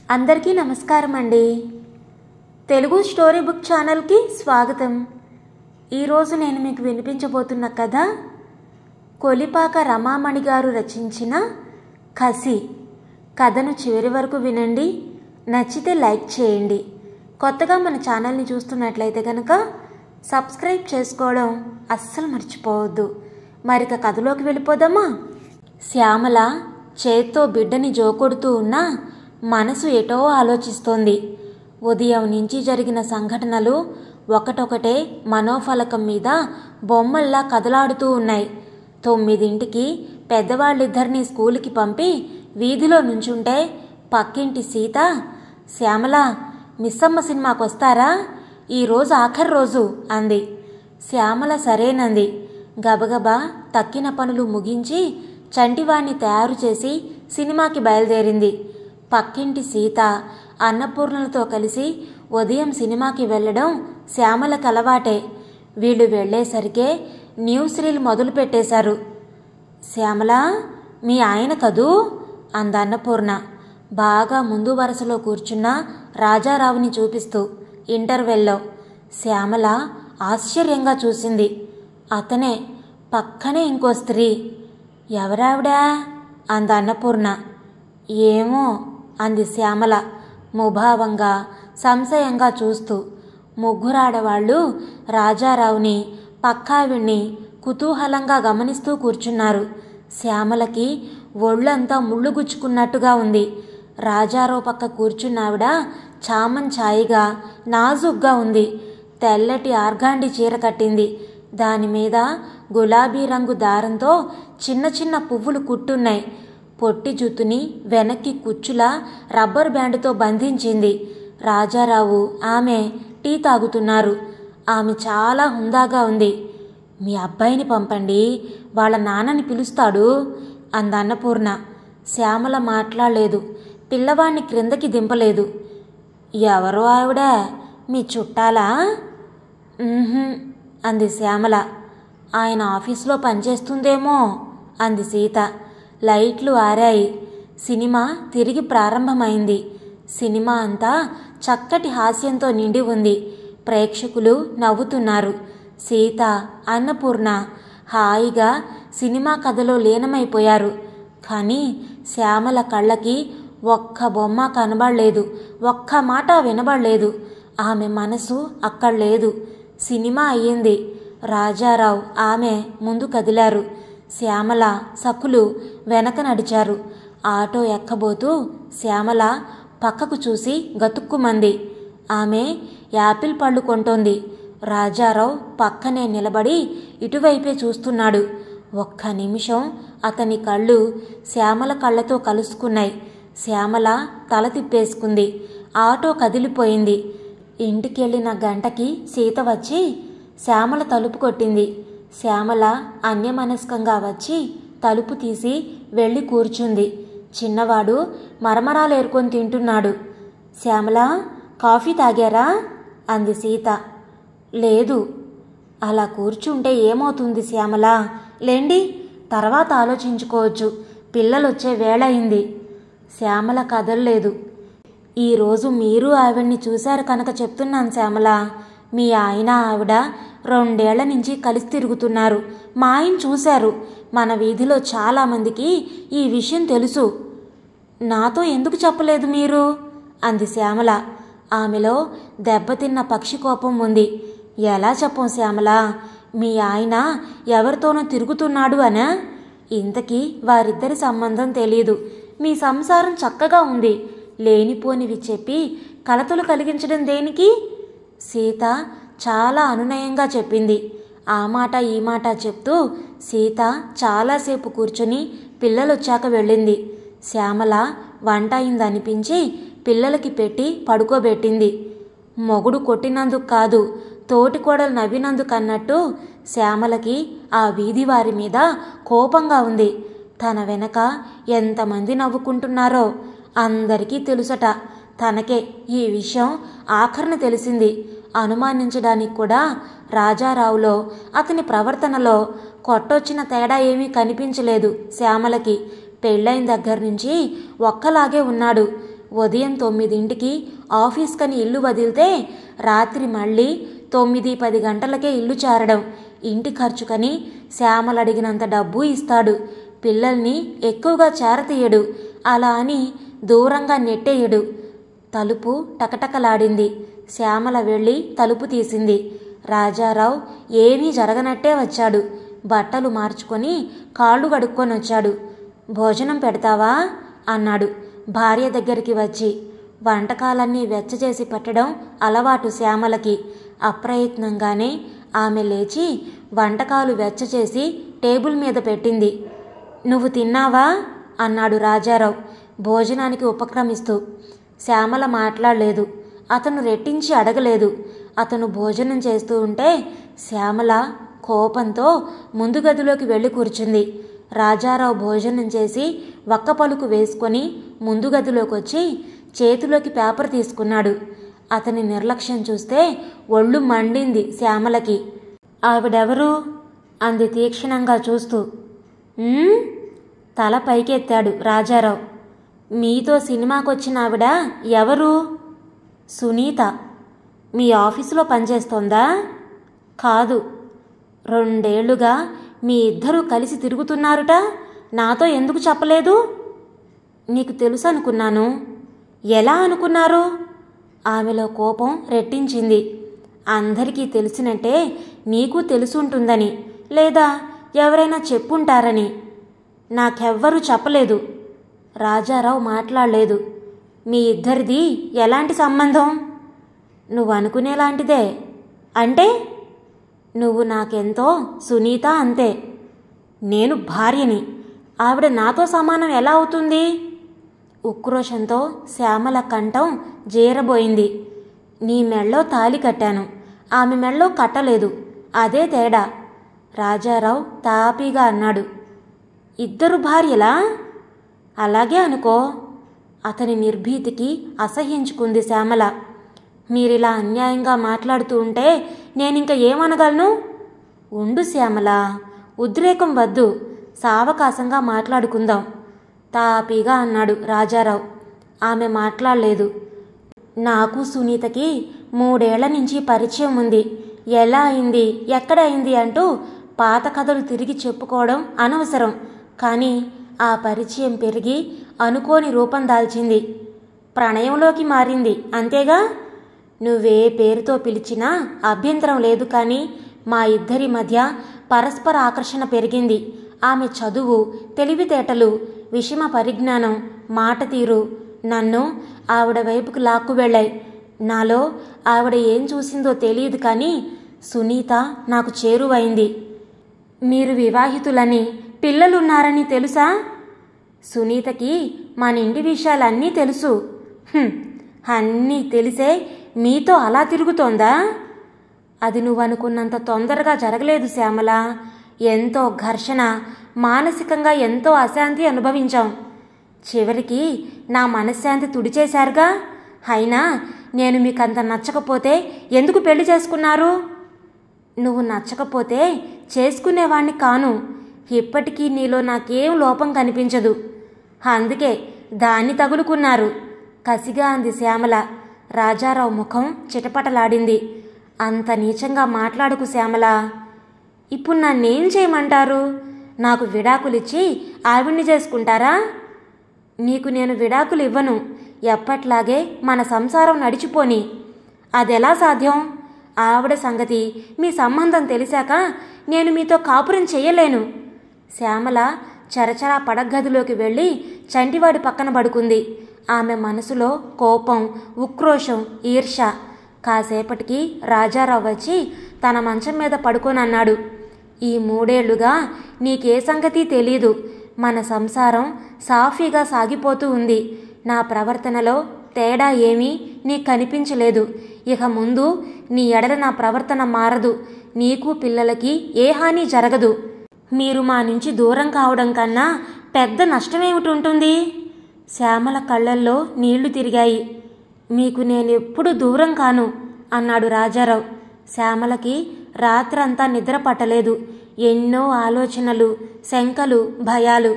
అందరికీ నమస్కారం అండి. తెలుగు స్టోరీ బుక్ ఛానల్కి స్వాగతం. ఈరోజు నేను మీకు వినిపించబోతున్న కథ కొలిపాక రమామణి గారు రచించిన కసి. కథను చివరి వరకు వినండి. నచ్చితే లైక్ చేయండి. కొత్తగా మన ఛానల్ని చూస్తున్నట్లయితే కనుక సబ్స్క్రైబ్ చేసుకోవడం అస్సలు మర్చిపోవద్దు. మరిక కథలోకి వెళ్ళిపోదామా? శ్యామల చేత్తో బిడ్డని జోకొడుతూ ఉన్నా మనసు ఎటో ఆలోచిస్తోంది. ఉదయం నుంచి జరిగిన సంఘటనలు ఒకటొకటే మనోఫలకం మీద బొమ్మల్లా కదలాడుతూ ఉన్నాయి. 9ంటికి పెద్దవాళ్ళిద్దరినీ స్కూలుకి పంపి వీధిలో నుంచుంటే పక్కింటి సీత, శ్యామల మిస్సమ్మ సినిమాకు వస్తారా? ఈరోజు ఆఖరి రోజు అంది. శ్యామల సరేనంది. గబగబా తక్కిన పనులు ముగించి చంటివాణ్ణి తయారు చేసి సినిమాకి బయలుదేరింది. పక్కింటి సీత అన్నపూర్ణలతో కలిసి ఉదయం సినిమాకి వెళ్ళడం శ్యామలకు అలవాటే. వీళ్ళు వెళ్లేసరికే న్యూస్ రీల్ మొదలు పెట్టేశారు. శ్యామల, మీ ఆయన కదూ అందన్నపూర్ణ బాగా ముందు వరుసలో కూర్చున్న రాజారావుని చూపిస్తూ ఇంటర్వెల్లో. శ్యామల ఆశ్చర్యంగా చూసింది. అతనే. పక్కనే ఇంకో స్త్రీ. ఎవరావిడా అందన్నపూర్ణ. ఏమో అంది శ్యామల ముభావంగా సంశయంగా చూస్తూ. ముగ్గురాడవాళ్లు రాజారావుని పక్కావిణ్ణి కుతూహలంగా గమనిస్తూ కూర్చున్నారు. శ్యామలకి ఒళ్ళంతా ముళ్ళు గుచ్చుకున్నట్టుగా ఉంది. రాజారావు పక్క కూర్చున్నావిడ చామన్ ఛాయిగా నాజుగ్గా ఉంది. తెల్లటి ఆర్గాండి చీర కట్టింది. దానిమీద గులాబీ రంగు దారంతో చిన్న చిన్న పువ్వులు కుట్టున్నాయి. పొట్టి జుత్తుని వెనక్కి కుచ్చులా రబ్బర్ బ్యాండ్తో బంధించింది. రాజారావు ఆమె టీ తాగుతున్నారు. ఆమె చాలా హుందాగా ఉంది. మీ అబ్బాయిని పంపండి, వాళ్ళ నాన్నని పిలుస్తాడు అందన్నపూర్ణ. శ్యామల మాట్లాడలేదు. పిల్లవాణ్ణి క్రిందకి దింపలేదు. ఎవరో ఆవిడ? మీ చుట్టాలా? అంది శ్యామల. ఆయన ఆఫీసులో పనిచేస్తుందేమో అంది సీత. లైట్లు ఆరాయి. సినిమా తిరిగి ప్రారంభమైంది. సినిమా అంతా చక్కటి హాస్యంతో నిండి ఉంది. ప్రేక్షకులు నవ్వుతున్నారు. సీత, అన్నపూర్ణ హాయిగా సినిమా కథలో లీనమైపోయారు. కానీ శ్యామల కళ్ళకి ఒక్క బొమ్మ కనబడలేదు, ఒక్క మాట వినబడలేదు. ఆమె మనసు అక్కడ లేదు. సినిమా అయ్యింది. రాజారావు ఆమె ముందు కదిలారు. శ్యామల సకులు వెనక నడిచారు. ఆటో ఎక్కబోతూ శ్యామల పక్కకు చూసి గతుక్కుమంది. ఆమె యాపిల్ పళ్ళు కొంటోంది. రాజారావు పక్కనే నిలబడి ఇటువైపే చూస్తున్నాడు. ఒక్క నిమిషం అతని కళ్ళు శ్యామల కళ్ళతో కలుసుకున్నాయి. శ్యామల తల తిప్పేసుకుంది. ఆటో కదిలిపోయింది. ఇంటికెళ్ళిన గంటకి సీత వచ్చి శ్యామల తలుపు కొట్టింది. శ్యామల అన్యమనస్కంగా వచ్చి తలుపు తీసి వెళ్ళి కూర్చుంది. చిన్నవాడు మరమరాలు ఏరుకొని తింటున్నాడు. శ్యామల, కాఫీ తాగారా అంది సీత. లేదు. అలా కూర్చుంటే ఏమవుతుంది శ్యామల? లేండి, తర్వాత ఆలోచించుకోవచ్చు. పిల్లలొచ్చే వేళ అయింది. శ్యామల కదల్లేదు. ఈరోజు మీరు ఆవిడ్ని చూశారు కనుక చెప్తున్నాను శ్యామల. మీ ఆయన ఆవిడ 2 ఏళ్ల నుంచి కలిసి తిరుగుతున్నారు. మా ఆయన చూశారు. మన వీధిలో చాలామందికి ఈ విషయం తెలుసు. నాతో ఎందుకు చెప్పలేదు మీరు అంది శ్యామల. ఆమెలో దెబ్బతిన్న పక్షి కోపం ఉంది. ఎలా చెప్పం శ్యామల? మీ ఆయన ఎవరితోనో తిరుగుతున్నాడు అనా? ఇంతకీ వారిద్దరి సంబంధం తెలీదు. మీ సంసారం చక్కగా ఉంది. లేనిపోనివి చెప్పి కలతలు కలిగించడం దేనికి? సీత చాలా అనునయంగా చెప్పింది. ఆ మాట ఈ మాట చెప్తూ సీత చాలాసేపు కూర్చుని పిల్లలొచ్చాక వెళ్ళింది. శ్యామల వంట అయిందనిపించి పిల్లలకి పెట్టి పడుకోబెట్టింది. మొగుడు కొట్టినందుకు కాదు, తోటికోడలు నవ్వినందుకన్నట్టు శ్యామలకి ఆ వీధి వారి మీద కోపంగా ఉంది. తన వెనక ఎంతమంది నవ్వుకుంటున్నారో అందరికీ తెలుసట. తనకే ఈ విషయం ఆఖరణ తెలిసింది. అనుమానించడానికి కూడా రాజారావులో, అతని ప్రవర్తనలో కొట్టొచ్చిన తేడా ఏమీ కనిపించలేదు శ్యామలకి. పెళ్ళైన దగ్గర నుంచి ఒక్కలాగే ఉన్నాడు. ఉదయం 9ంటికి ఆఫీస్కని ఇల్లు వదిలితే రాత్రి మళ్ళీ 9-10 గంటలకే ఇల్లు చేరడం. ఇంటి ఖర్చుకని శ్యామల అడిగినంత డబ్బు ఇస్తాడు. పిల్లల్ని ఎక్కువగా చేరతీయడు. అలా అని దూరంగా నెట్టేయడు. తలుపు టకటకలాడింది. శ్యామల వెళ్ళి తలుపు తీసింది. రాజారావు ఏమీ జరగనట్టే వచ్చాడు. బట్టలు మార్చుకొని కాళ్ళు కడుక్కొని వచ్చాడు. భోజనం పెడతావా అన్నాడు భార్య దగ్గరికి వచ్చి. వంటకాలన్నీ వెచ్చచేసి పెట్టడం అలవాటు శ్యామలకి. అప్రయత్నంగానే ఆమె లేచి వంటకాలు వెచ్చచేసి టేబుల్ మీద పెట్టింది. నువ్వు తిన్నావా అన్నాడు రాజారావు భోజనానికి ఉపక్రమిస్తూ. శ్యామల మాట్లాడలేదు. అతను రెట్టించి అడగలేదు. అతను భోజనం చేస్తూ ఉంటే శ్యామల కోపంతో ముందు గదిలోకి వెళ్ళి కూర్చుంది. రాజారావు భోజనం చేసి వక్క పలుకు వేసుకొని ముందు గదిలోకి వచ్చి చేతిలోకి పేపర్ తీసుకున్నాడు. అతని నిర్లక్ష్యం చూస్తే ఒళ్ళు మండింది శ్యామలకి. ఆవిడెవరు అంది తీక్షణంగా చూస్తూ. తల పైకెత్తాడు రాజారావు. మీతో సినిమాకొచ్చిన ఆవిడ ఎవరు? సునీత. మీ ఆఫీసులో పనిచేస్తోందా? కాదు. 2 ఏళ్లుగా మీ ఇద్దరూ కలిసి తిరుగుతున్నారుట. నాతో ఎందుకు చెప్పలేదు? నీకు తెలుసు అనుకున్నాను. ఎలా అనుకున్నారు? ఆమెలో కోపం రెట్టించింది. అందరికీ తెలిసినట్టే నీకు తెలుసుంటుందని, లేదా ఎవరైనా చెప్పుంటారని. నాకెవ్వరూ చెప్పలేదు. రాజారావు మాట్లాడలేదు. మీ ఇద్దరిది ఎలాంటి సంబంధం? నువ్వు అనుకునేలాంటిదే. అంటే? నువ్వు నాకెంతో సునీత అంతే. నేను భార్యని. ఆవిడ నాతో సమానం ఎలా అవుతుంది? ఉక్రోషంతో శ్యామల కంఠం జీరబోయింది. నీ మెళ్ళో తాళి కట్టాను, ఆమె మెళ్ళో కట్టలేదు. అదే తేడా. రాజారావు తాపీగా అన్నాడు. ఇద్దరు భార్యలా? అలాగే అనుకో. అతని నిర్భీతికి అసహ్యించుకుంది శ్యామల. మీరిలా అన్యాయంగా మాట్లాడుతూ ఉంటే నేనింక ఏమనగలను? ఉండు శ్యామల, ఉద్రేకం వద్దు. సావకాశంగా మాట్లాడుకుందాం తాపీగా అన్నాడు రాజారావు. ఆమె మాట్లాడలేదు. నాకు సునీతకి 3 ఏళ్ల నుంచి పరిచయం ఉంది. ఎలా అయింది, ఎక్కడ అయింది అంటూ పాత కథలు తిరిగి చెప్పుకోవడం అనవసరం. కానీ ఆ పరిచయం పెరిగి అనుకోని రూపం దాల్చింది. ప్రణయంలోకి మారింది, అంతేగా? నువ్వే పేరుతో పిలిచినా అభ్యంతరం లేదు. కానీ మా ఇద్దరి మధ్య పరస్పర ఆకర్షణ పెరిగింది. ఆమె చదువు, తెలివితేటలు, విషమ పరిజ్ఞానం, మాట తీరు నన్ను ఆవిడ వైపుకు లాక్కు వెళ్ళాయి. నాలో ఆవిడ ఏం చూసిందో తెలియదు, కానీ సునీత నాకు చేరువైంది. మీరు వివాహితులని, పిల్లలున్నారని తెలుసా? సునీతకి మన ఇంటి విషయాలన్నీ తెలుసు. అన్నీ తెలిసే మీతో అలా తిరుగుతోందా? అది నువ్వనుకున్నంత తొందరగా జరగలేదు శ్యామల. ఎంతో ఘర్షణ, మానసికంగా ఎంతో అశాంతి అనుభవించాం. చివరికి నా మనశ్శాంతి తుడిచేశారుగా. అయినా నేను మీకంత నచ్చకపోతే ఎందుకు పెళ్లి చేసుకున్నారు? నువ్వు నచ్చకపోతే చేసుకునేవాణ్ణి కాను. ఇప్పటికీ నీలో నాకేం లోపం కనిపించదు. అందుకే దాన్ని తగులుకున్నారు కసిగా అంది శ్యామల. రాజారావు ముఖం చిటపటలాడింది. అంత నీచంగా మాట్లాడుకు శ్యామల. ఇప్పుడు నన్నేం చేయమంటారు? నాకు విడాకులిచ్చి ఆవిడ్ని చేసుకుంటారా? నీకు నేను విడాకులు ఇవ్వను. ఎప్పట్లాగే మన సంసారం నడిచిపోని. అదెలా సాధ్యం? ఆవిడ సంగతి, మీ సంబంధం తెలిసాక నేను మీతో కాపురం చెయ్యలేను. శ్యామల చరచరా పడగదిలోకి వెళ్ళి చంటివాడి పక్కన పడుకుంది. ఆమె మనసులో కోపం, ఉక్రోషం, ఈర్ష. కాసేపటికి రాజారావు వచ్చి తన మంచం మీద పడుకోనన్నాడు. ఈ 3 ఏళ్లుగా నీకే సంగతి తెలీదు. మన సంసారం సాఫీగా సాగిపోతూ ఉంది. నా ప్రవర్తనలో తేడా ఏమీ నీకు కనిపించలేదు. ఇక ముందు నీ ఎడల నా ప్రవర్తన మారదు. నీకు పిల్లలకి ఏ హాని జరగదు. మీరు మా నుంచి దూరం కావడం కన్నా పెద్ద నష్టమేమిటి? శ్యామల కళ్ళల్లో నీళ్లు తిరిగాయి. మీకు నేనెప్పుడు దూరం కాను అన్నాడు రాజారావు. శ్యామలకి రాత్రంతా నిద్ర పట్టలేదు. ఎన్నో ఆలోచనలు, శంకలు, భయాలు.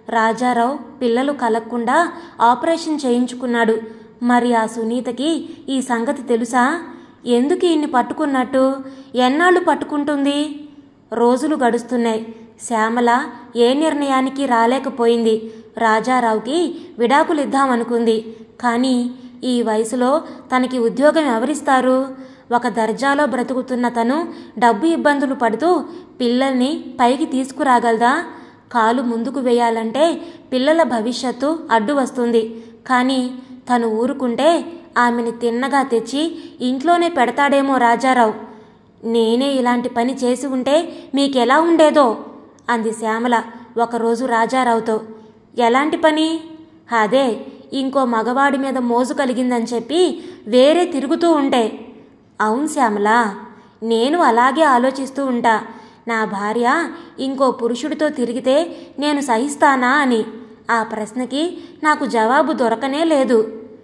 రాజారావు పిల్లలు కలగకుండా ఆపరేషన్ చేయించుకున్నాడు. మరి ఆ సునీతకి ఈ సంగతి తెలుసా? ఎందుకు ఈయన్ని పట్టుకున్నట్టు? ఎన్నాళ్ళు పట్టుకుంటుంది? రోజులు గడుస్తున్నాయి. శ్యామల ఏ నిర్ణయానికి రాలేకపోయింది. రాజారావుకి విడాకులిద్దామనుకుంది. కానీ ఈ వయసులో తనకి ఉద్యోగం ఎవరిస్తారు? ఒక దర్జాలో బ్రతుకుతున్న తను డబ్బు ఇబ్బందులు పడుతూ పిల్లల్ని పైకి తీసుకురాగలదా? కాలు ముందుకు వేయాలంటే పిల్లల భవిష్యత్తు అడ్డు వస్తుంది. కానీ తను ఊరుకుంటే ఆమెని తిన్నగా తెచ్చి ఇంట్లోనే పెడతాడేమో రాజారావు. నేనే ఇలాంటి పని చేసి ఉంటే మీకెలా ఉండేదో అంది శ్యామల ఒకరోజు రాజారావుతో. ఎలాంటి పని? అదే, ఇంకో మగవాడి మీద మోజు కలిగిందని చెప్పి వేరే తిరుగుతూ ఉంటే. అవును శ్యామల, నేను అలాగే ఆలోచిస్తూ ఉంటా. నా భార్య ఇంకో పురుషుడితో తిరిగితే నేను సహిస్తానా అని. ఆ ప్రశ్నకి నాకు జవాబు దొరకనే లేదు.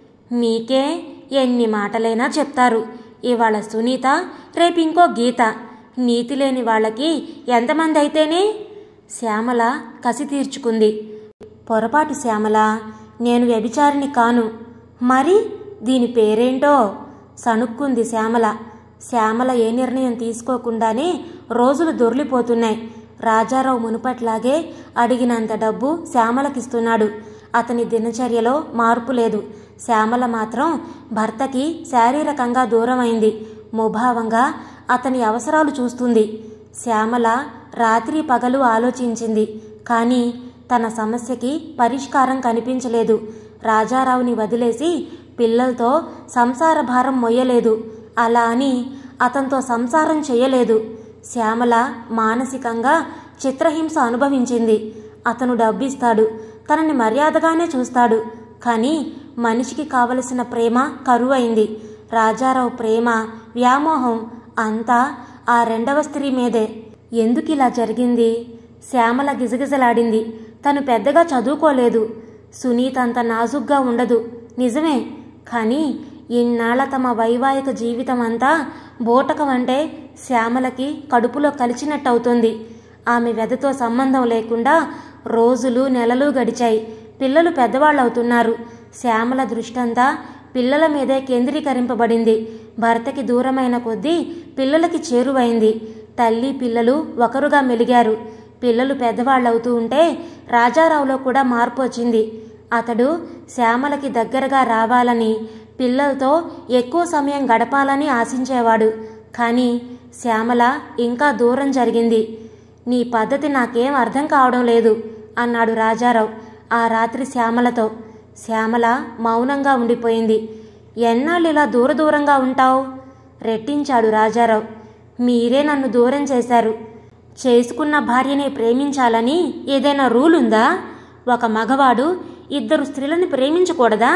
మీకే ఎన్ని మాటలైనా చెప్తారు. ఇవాళ సునీత, రేపు ఇంకో గీత. నీతి లేని వాళ్ళకి ఎంతమంది అయితేనే? శ్యామల కసి తీర్చుకుంది. పొరపాటు శ్యామల, నేను వ్యభిచారిని కాను. మరి దీని పేరేంటో? సణుక్కుంది శ్యామల. శ్యామల ఏ నిర్ణయం తీసుకోకుండానే రోజులు దొర్లిపోతున్నాయి. రాజారావు మునుపట్లాగే అడిగినంత డబ్బు శ్యామలకిస్తున్నాడు. అతని దినచర్యలో మార్పు లేదు. శ్యామల మాత్రం భర్తకి శారీరకంగా దూరమైంది. ముభావంగా అతని అవసరాలు చూస్తుంది. శ్యామల రాత్రి పగలు ఆలోచించింది. కానీ తన సమస్యకి పరిష్కారం కనిపించలేదు. రాజారావుని వదిలేసి పిల్లలతో సంసార భారం మొయ్యలేదు. అలా అని అతనితో సంసారం చేయలేదు. శ్యామల మానసికంగా చిత్రహింస అనుభవించింది. అతను డబ్బిస్తాడు, తనని మర్యాదగానే చూస్తాడు. కానీ మనిషికి కావలసిన ప్రేమ కరువైంది. రాజారావు ప్రేమ, వ్యామోహం అంతా ఆ రెండవ స్త్రీ మీదే. ఎందుకిలా జరిగింది? శ్యామల గిజగిజలాడింది. తను పెద్దగా చదువుకోలేదు. సునీత అంత నాజుగ్గా ఉండదు, నిజమే. కానీ ఇన్నాళ్ల తమ వైవాహిక జీవితం అంతా బోటకం అంటే శ్యామలకి కడుపులో కలిచినట్టవుతుంది. ఆమె వెదతో సంబంధం లేకుండా రోజులు నెలలు గడిచాయి. పిల్లలు పెద్దవాళ్ళవుతున్నారు. శ్యామల దృష్టంతా పిల్లల మీదే కేంద్రీకరింపబడింది. భర్తకి దూరమైన కొద్దీ పిల్లలకి చేరువైంది. తల్లి పిల్లలు ఒకరుగా మెలిగారు. పిల్లలు పెద్దవాళ్ళవుతూ ఉంటే రాజారావులో కూడా మార్పు వచ్చింది. అతడు శ్యామలకి దగ్గరగా రావాలని, పిల్లలతో ఎక్కువ సమయం గడపాలని ఆశించేవాడు. కానీ శ్యామల ఇంకా దూరం జరిగింది. నీ పద్ధతి నాకేం అర్థం కావడం లేదు అన్నాడు రాజారావు ఆ రాత్రి శ్యామలతో. శ్యామల మౌనంగా ఉండిపోయింది. ఎన్నాళ్ళు ఇలా దూరంగా ఉంటావు? రెట్టించాడు రాజారావు. మీరే నన్ను దూరం చేశారు. చేసుకున్న భార్యనే ప్రేమించాలని ఏదైనా రూల్ ఉందా? ఒక మగవాడు ఇద్దరు స్త్రీలను ప్రేమించకూడదా?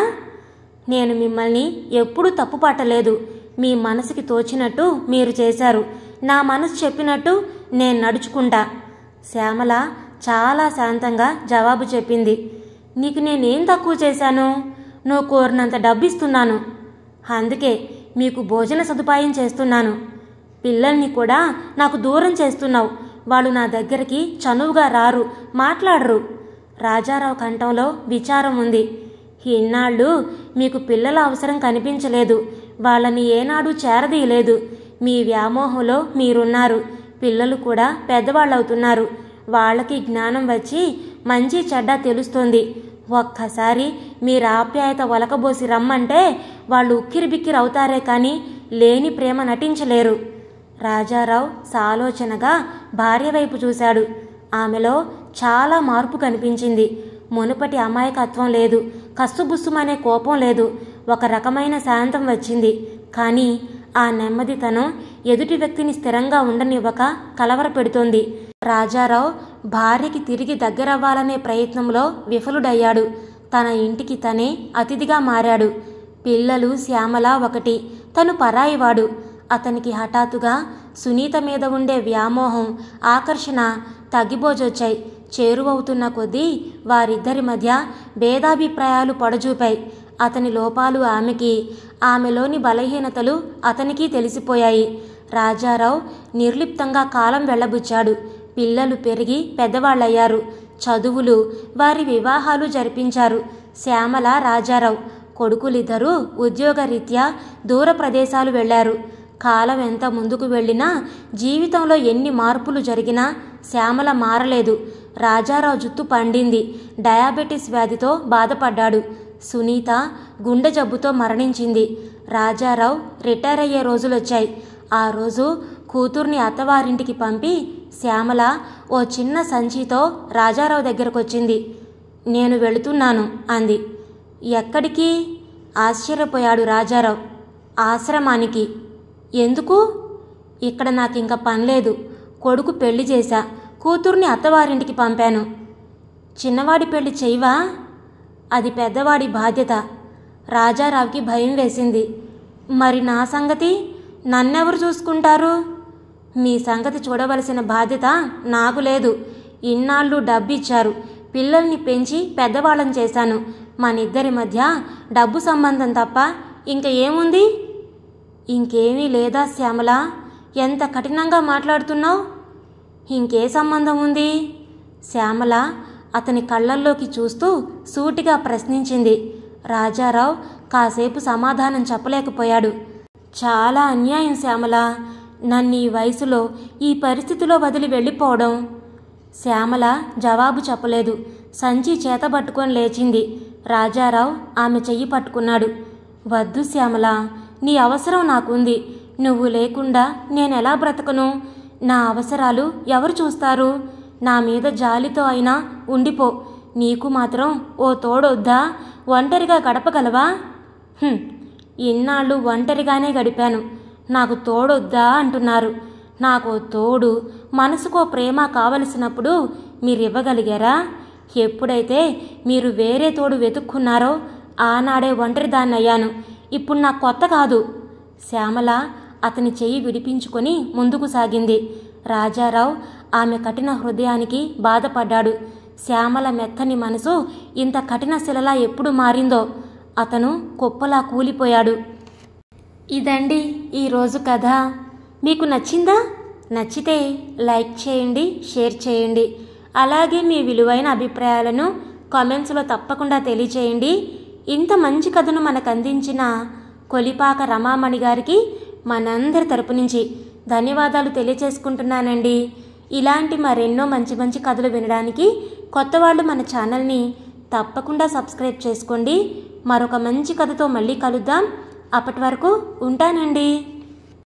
నేను మిమ్మల్ని ఎప్పుడూ తప్పుపట్టలేదు. మీ మనసుకి తోచినట్టు మీరు చేశారు. నా మనసు చెప్పినట్టు నేను నడుచుకుంటా. శ్యామల చాలా శాంతంగా జవాబు చెప్పింది. నీకు నేనేం తక్కువ చేశాను? నువ్వు కోరినంత డబ్బిస్తున్నాను. అందుకే మీకు భోజన సదుపాయం చేస్తున్నాను. పిల్లల్ని కూడా నాకు దూరం చేస్తున్నావు. వాళ్ళు నా దగ్గరికి చనువుగా రారు, మాట్లాడరు. రాజారావు కంఠంలో విచారం ఉంది. ఇన్నాళ్ళు మీకు పిల్లల అవసరం కనిపించలేదు. వాళ్ళని ఏనాడు చేరదీయలేదు. మీ వ్యామోహంలో మీరున్నారు. పిల్లలు కూడా పెద్దవాళ్ళవుతున్నారు. వాళ్ళకి జ్ఞానం వచ్చి మంచి చెడ్డ తెలుస్తోంది. ఒక్కసారి మీరు ఆప్యాయత ఒలకబోసి రమ్మంటే వాళ్ళు ఉక్కిరిబిక్కిరి అవుతారే కానీ లేని ప్రేమ నటించలేరు. రాజారావు సాలోచనగా భార్య వైపు చూశాడు. ఆమెలో చాలా మార్పు కనిపించింది. మునుపటి అమాయకత్వం లేదు, కస్సుబుస్సుమనే కోపం లేదు. ఒక రకమైన శాంతం వచ్చింది. కానీ ఆ నెమ్మదితనం ఎదుటి వ్యక్తిని స్థిరంగా ఉండనివ్వక కలవరపెడుతోంది. రాజారావు భార్యకి తిరిగి దగ్గరవ్వాలనే ప్రయత్నంలో విఫలుడయ్యాడు. తన ఇంటికి తనే అతిథిగా మారాడు. పిల్లలు శ్యామల ఒకటి, తను పరాయివాడు. అతనికి హఠాత్తుగా సునీత మీద ఉండే వ్యామోహం, ఆకర్షణ తగ్గిపోజొచ్చాయి. చేరువవుతున్న కొద్దీ వారిద్దరి మధ్య భేదాభిప్రాయాలు పడజూపాయి. అతని లోపాలు ఆమెకి, ఆమెలోని బలహీనతలు అతనికి తెలిసిపోయాయి. రాజారావు నిర్లిప్తంగా కాలం వెళ్లబుచ్చాడు. పిల్లలు పెరిగి పెద్దవాళ్ళయ్యారు. చదువులు, వారి వివాహాలు జరిపించారు. శ్యామల, రాజారావు కొడుకులిద్దరూ ఉద్యోగరీత్యా దూర ప్రదేశాలు వెళ్లారు. కాలం ఎంత ముందుకు వెళ్ళినా, జీవితంలో ఎన్ని మార్పులు జరిగినా శ్యామల మారలేదు. రాజారావు జుట్టు పండింది. డయాబెటీస్ వ్యాధితో బాధపడ్డాడు. సునీత గుండె జబ్బుతో మరణించింది. రాజారావు రిటైర్ అయ్యే రోజులొచ్చాయి. ఆ రోజు కూతుర్ని అత్తవారింటికి పంపి శ్యామల ఓ చిన్న సంచితో రాజారావు దగ్గరకొచ్చింది. నేను వెళుతున్నాను అంది. ఎక్కడికి? ఆశ్చర్యపోయాడు రాజారావు. ఆశ్రమానికి. ఎందుకు? ఇక్కడ నాకింక పనిలేదు. కొడుకు పెళ్లి చేశా, కూతుర్ని అత్తవారింటికి పంపాను. చిన్నవాడి పెళ్లి చెయ్యవా? అది పెద్దవాడి బాధ్యత. రాజారావుకి భయం వేసింది. మరి నా సంగతి? నన్నెవరు చూసుకుంటారు? మీ సంగతి చూడవలసిన బాధ్యత నాకు లేదు. ఇన్నాళ్ళు డబ్బిచ్చారు, పిల్లల్ని పెంచి పెద్దవాళ్ళని చేశాను. మనిద్దరి మధ్య డబ్బు సంబంధం తప్ప ఇంక ఏముంది? ఇంకేమీ లేదా శ్యామల? ఎంత కఠినంగా మాట్లాడుతున్నావు? ఇంకే సంబంధం ఉంది? శ్యామల అతని కళ్ళల్లోకి చూస్తూ సూటిగా ప్రశ్నించింది. రాజారావు కాసేపు సమాధానం చెప్పలేకపోయాడు. చాలా అన్యాయం శ్యామల, నన్ను ఈ వయసులో ఈ పరిస్థితిలో వదిలి వెళ్ళిపోవడం. శ్యామల జవాబు చెప్పలేదు. సంచి చేతబట్టుకొని లేచింది. రాజారావు ఆమె చెయ్యి పట్టుకున్నాడు. వద్దు శ్యామల, నీ అవసరం నాకుంది. నువ్వు లేకుండా నేనెలా బ్రతకను? నా అవసరాలు ఎవరు చూస్తారు? నా మీద జాలితో అయినా ఉండిపో. నీకు మాత్రం ఓ తోడొద్దా? ఒంటరిగా గడపగలవా? ఇన్నాళ్ళు ఒంటరిగానే గడిపాను. నాకు తోడొద్దా అంటున్నారు. నాకు తోడు, మనసుకో ప్రేమ కావలసినప్పుడు మీరివ్వగలిగారా? ఎప్పుడైతే మీరు వేరే తోడు వెతుక్కున్నారో ఆనాడే ఒంటరిదాన్నయ్యాను. ఇప్పుడు నాకు కొత్త కాదు. శ్యామల అతని చెయ్యి విడిపించుకొని ముందుకు సాగింది. రాజారావు ఆమె కఠిన హృదయానికి బాధపడ్డాడు. శ్యామల మెత్తని మనసు ఇంత కఠిన శిలలా ఎప్పుడు మారిందో. అతను కుప్పలా కూలిపోయాడు. ఇదండి ఈరోజు కథ. మీకు నచ్చిందా? నచ్చితే లైక్ చేయండి, షేర్ చేయండి. అలాగే మీ విలువైన అభిప్రాయాలను కామెంట్స్లో తప్పకుండా తెలియచేయండి. ఇంత మంచి కథను మనకు అందించిన కొలిపాక రమామణి గారికి మనందరి తరపు నుంచి ధన్యవాదాలు తెలియచేసుకుంటున్నానండి. ఇలాంటి మరెన్నో మంచి మంచి కథలు వినడానికి కొత్త వాళ్ళు మన ఛానల్ని తప్పకుండా సబ్స్క్రైబ్ చేసుకోండి. మరొక మంచి కథతో మళ్ళీ కలుద్దాం. అప్పటి వరకు ఉంటానండి.